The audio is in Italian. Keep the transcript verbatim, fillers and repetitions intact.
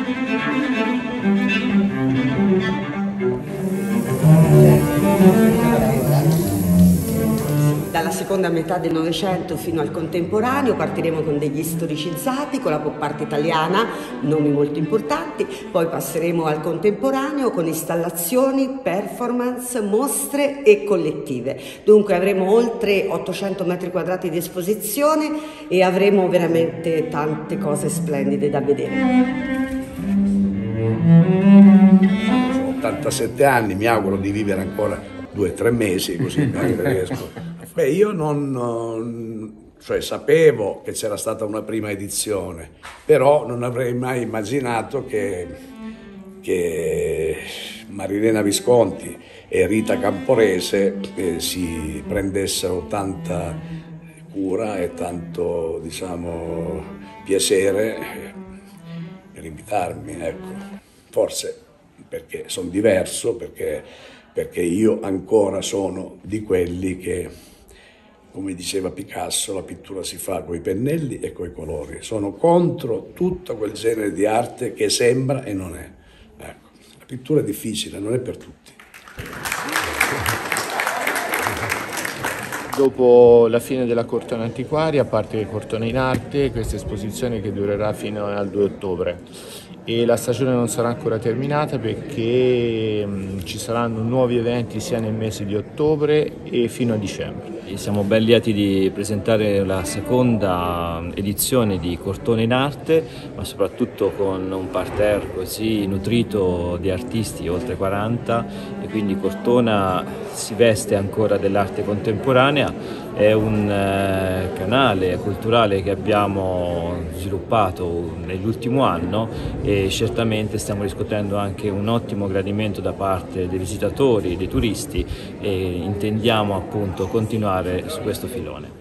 Dalla seconda metà del Novecento fino al contemporaneo partiremo con degli storicizzati, con la pop art italiana, nomi molto importanti, poi passeremo al contemporaneo con installazioni, performance, mostre e collettive. Dunque avremo oltre ottocento metri quadrati di esposizione e avremo veramente tante cose splendide da vedere. Ho ottantasette anni, mi auguro di vivere ancora due o tre mesi, così riesco. Beh, io non, non cioè, sapevo che c'era stata una prima edizione, però non avrei mai immaginato che, che Marilena Visconti e Rita Camporese eh, si prendessero tanta cura e tanto, diciamo, piacere per invitarmi, ecco. Forse perché sono diverso, perché, perché io ancora sono di quelli che, come diceva Picasso, la pittura si fa coi pennelli e coi colori. Sono contro tutto quel genere di arte che sembra e non è. Ecco, la pittura è difficile, non è per tutti. Dopo la fine della Cortona Antiquaria parte Cortona in Arte, questa esposizione che durerà fino al due ottobre. E la stagione non sarà ancora terminata perché mh, ci saranno nuovi eventi sia nel mese di ottobre e fino a dicembre. Siamo ben lieti di presentare la seconda edizione di Cortona in Arte, ma soprattutto con un parterre così nutrito di artisti, oltre quaranta, e quindi Cortona si veste ancora dell'arte contemporanea. È un eh, canale culturale che abbiamo sviluppato nell'ultimo anno e certamente stiamo riscuotendo anche un ottimo gradimento da parte dei visitatori e dei turisti e intendiamo appunto continuare su questo filone.